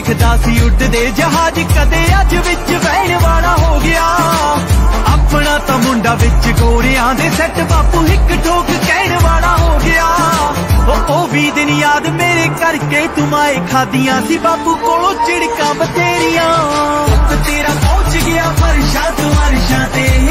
देखदा सी उड़दे जहाज कदे अज विच बहण वाला हो गया। अपना तो मुंडा विच गोरियां दे सैट बापू हिक ठोक कहण वाला हो गया। ओ भी दिन याद मेरे करके तुमाए खादियां सी बापू कोलों चिड़कां बथेरियां। तेरा पहुंच गया फरशा तू अरशां ते